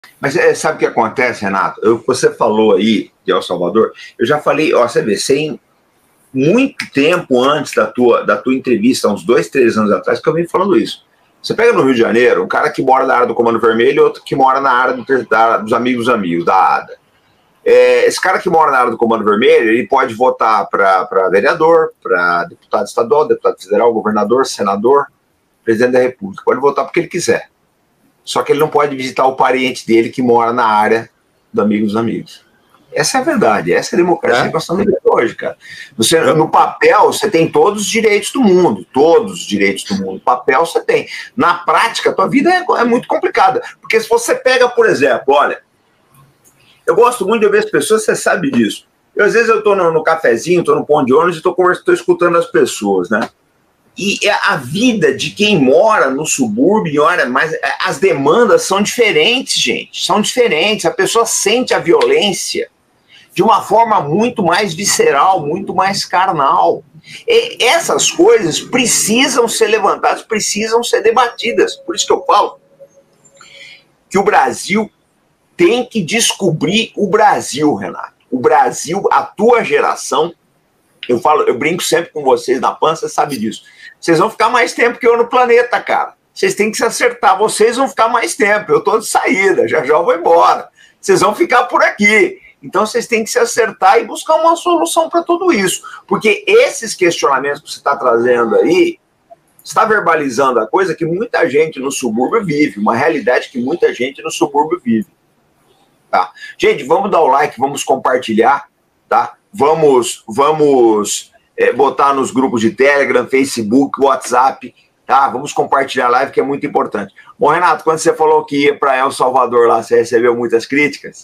Mas sabe o que acontece, Renato? Você falou aí de El Salvador, eu já falei, ó, você vê, sem muito tempo antes da tua entrevista, uns 2, 3 anos atrás, que eu vim falando isso. Você pega no Rio de Janeiro, um cara que mora na área do Comando Vermelho e outro que mora na área dos amigos, da ADA. Esse cara que mora na área do Comando Vermelho, ele pode votar para vereador, para deputado estadual, deputado federal, governador, senador, presidente da República. Pode votar porque ele quiser. Só que ele não pode visitar o parente dele que mora na área do amigo dos amigos. Essa é a verdade, essa é a democracia que nós estamos vivendo hoje, cara. No papel, você tem todos os direitos do mundo, todos os direitos do mundo. No papel, você tem. Na prática, a tua vida é muito complicada. Porque se você pega, por exemplo, olha, eu gosto muito de ouvir as pessoas, você sabe disso. Às vezes eu estou no cafezinho, estou no ponto de ônibus e estou escutando as pessoas, né? E a vida de quem mora no subúrbio, olha, mas as demandas são diferentes, gente. São diferentes. A pessoa sente a violência de uma forma muito mais visceral, muito mais carnal. E essas coisas precisam ser levantadas, precisam ser debatidas. Por isso que eu falo que o Brasil tem que descobrir o Brasil, Renato. O Brasil, a tua geração, eu brinco sempre com vocês na PAN, você sabe disso. Vocês vão ficar mais tempo que eu no planeta, cara. Vocês têm que se acertar. Vocês vão ficar mais tempo. Eu estou de saída, já eu vou embora. Vocês vão ficar por aqui. Então vocês têm que se acertar e buscar uma solução para tudo isso. Porque esses questionamentos que você está trazendo aí, está verbalizando a coisa que muita gente no subúrbio vive, uma realidade que muita gente no subúrbio vive. Tá? Gente, vamos dar o like, vamos compartilhar, tá? Vamos botar nos grupos de Telegram, Facebook, WhatsApp, tá? Vamos compartilhar a live, que é muito importante. Bom, Renato, quando você falou que ia para El Salvador lá, você recebeu muitas críticas?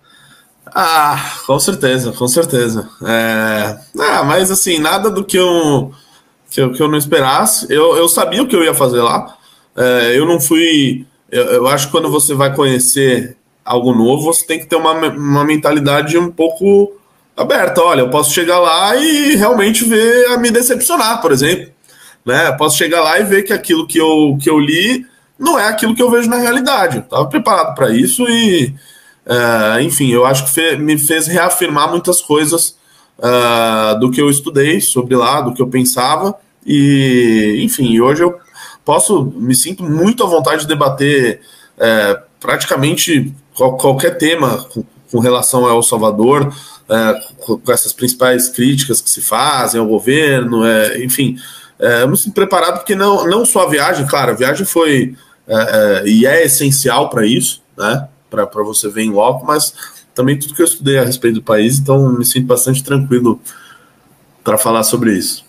Com certeza, com certeza. Mas assim, nada do que eu não esperasse. Eu sabia o que eu ia fazer lá. Eu não fui... Eu acho que quando você vai conhecer algo novo, você tem que ter uma mentalidade um pouco aberta. Olha, eu posso chegar lá e realmente me decepcionar, por exemplo. Né? Eu posso chegar lá e ver que aquilo que eu li não é aquilo que eu vejo na realidade. Eu estava preparado para isso e... enfim, eu acho que me fez reafirmar muitas coisas do que eu estudei sobre lá, do que eu pensava, e enfim, hoje eu me sinto muito à vontade de debater praticamente qualquer tema com relação ao El Salvador, com essas principais críticas que se fazem ao governo, enfim, eu me sinto preparado porque não só a viagem, claro, a viagem foi e é essencial para isso, né? Para você ver em loco, mas também tudo que eu estudei a respeito do país, então me sinto bastante tranquilo para falar sobre isso.